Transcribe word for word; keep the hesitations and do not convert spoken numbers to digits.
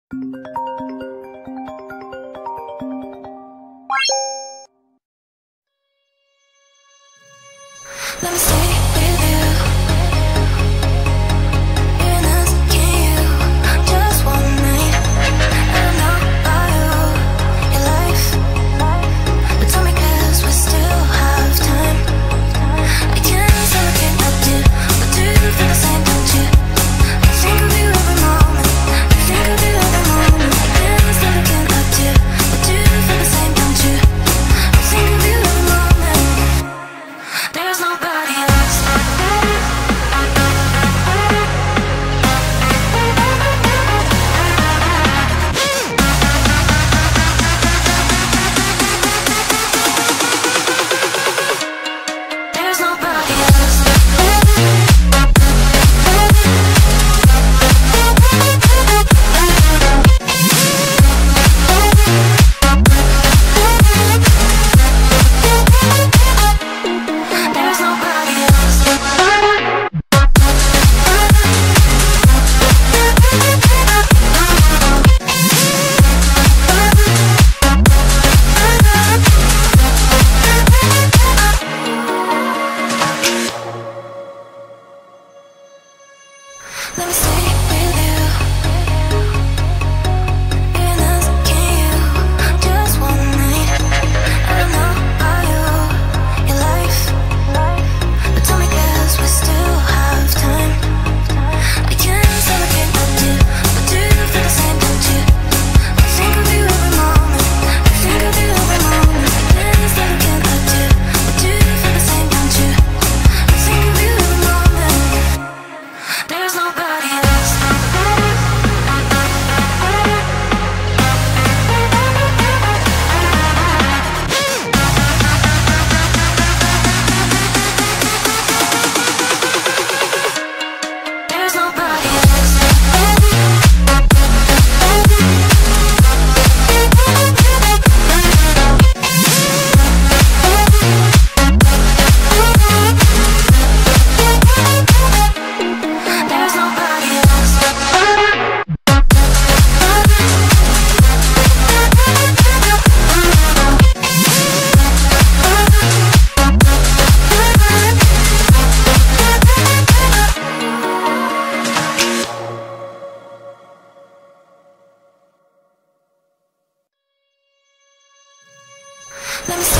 Let me stay with you. You're not you. Just one night. I don't know about you, your life. But tell me 'cause we still have time. I can't say I can't help you, but do you feel the same, don't you? I think of you every moment. I think of you every moment. I can't say I can't help you, but do you feel the same, don't you? I think of you every moment. There's nobody else. There's nobody else. There's nobody else. Let me stay with you. You're not you. Just one night. I don't know about you, your life. But tell me 'cause we still have time. I can't say I can't help you, but do you feel the same, don't you? I think of you every moment. I think of you every moment. I can't say I can't help you, but do you feel the same, don't you? I think of you every moment. There's nobody else. There's nobody else. There's nobody else. Let me